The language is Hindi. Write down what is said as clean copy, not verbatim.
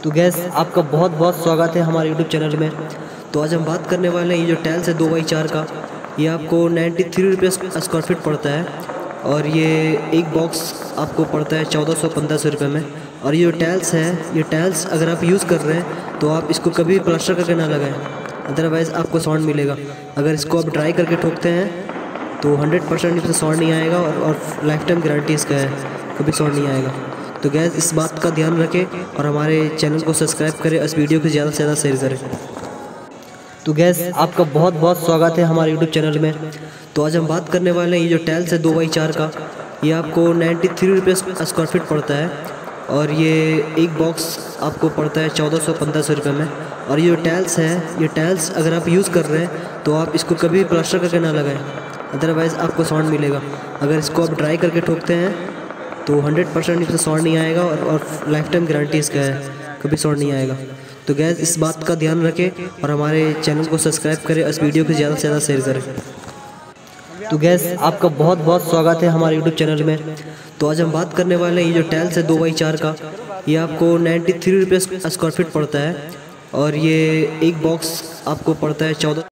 तो गैस आपका बहुत बहुत स्वागत है हमारे यूट्यूब चैनल में। तो आज हम बात करने वाले हैं ये जो टाइल्स है 2x4 का, ये आपको 93 रुपये स्क्वायर फीट पड़ता है और ये एक बॉक्स आपको पड़ता है 1400-1500 रुपये में। और ये जो टाइल्स है, ये टाइल्स अगर आप यूज़ कर रहे हैं तो आप इसको कभी प्लास्टर करके ना लगाएं, अदरवाइज़ आपको साउंड मिलेगा। अगर इसको आप ड्राई करके ठोकते हैं तो 100% इससे साउंड नहीं आएगा और लाइफ टाइम गारंटी इसका है, कभी साउंड नहीं आएगा। तो गैस इस बात का ध्यान रखें और हमारे चैनल को सब्सक्राइब करें, इस वीडियो को ज़्यादा से ज़्यादा शेयर करें। तो गैस आपका बहुत बहुत स्वागत है हमारे यूट्यूब चैनल में। तो आज हम बात करने वाले हैं ये जो टाइल्स है 2x4 का, ये आपको 93 रुपये स्क्वायर फीट पड़ता है और ये एक बॉक्स आपको पड़ता है 1400-1500 रुपये में। और ये जो टाइल्स है, ये टाइल्स अगर आप यूज़ कर रहे हैं तो आप इसको कभी प्लास्टर करके ना लगाएं, अदरवाइज़ आपको साउंड मिलेगा। अगर इसको आप ड्राई करके ठोकते हैं तो 100% इससे साउंड नहीं आएगा और लाइफ टाइम गारंटी इसका है, कभी साउंड नहीं आएगा। तो गैस इस बात का ध्यान रखें और हमारे चैनल को सब्सक्राइब करें, इस वीडियो को ज़्यादा से ज़्यादा शेयर करें। तो गैस आपका बहुत बहुत स्वागत है हमारे यूट्यूब चैनल में। तो आज हम बात करने वाले हैं ये जो टाइल्स है 2x4 का, ये आपको 93 रुपये स्क्वायर फीट पड़ता है और ये एक बॉक्स आपको पड़ता है 14